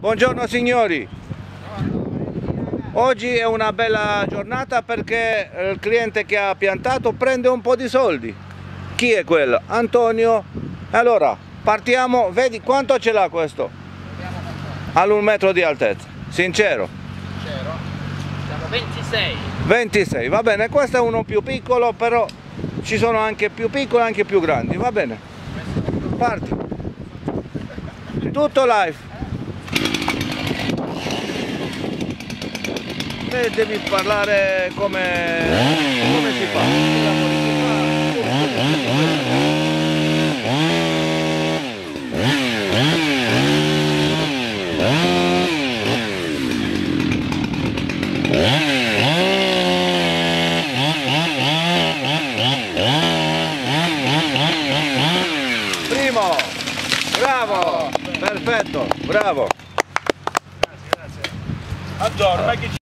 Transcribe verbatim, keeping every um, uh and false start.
Buongiorno signori. Oggi è una bella giornata perché il cliente che ha piantato prende un po' di soldi. Chi è quello? Antonio. Allora, partiamo. Vedi quanto ce l'ha questo? All'un metro di altezza. Sincero? Sincero? Siamo ventisei. ventisei, va bene. Questo è uno più piccolo, però ci sono anche più piccoli e anche più grandi. Va bene. Parti. Tutto live. E devi parlare come, come si fa. Primo, bravo, perfetto, bravo. Grazie, grazie. Adoro,